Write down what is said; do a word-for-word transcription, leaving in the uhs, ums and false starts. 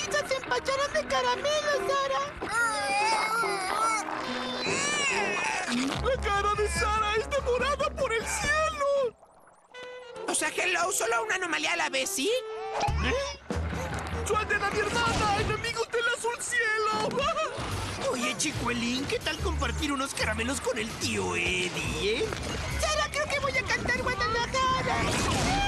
pizzas se empacharon de caramelo, Sara. ¡La cara de Sara es devorada por el cielo! O sea, hello, solo una anomalía a la vez, ¿sí? ¿Eh? ¡Suelten a mi hermana, enemigos del azul cielo! Oye, chicuelín, ¿qué tal compartir unos caramelos con el tío Eddie, eh? Sara, creo que voy a cantar Guadalajara.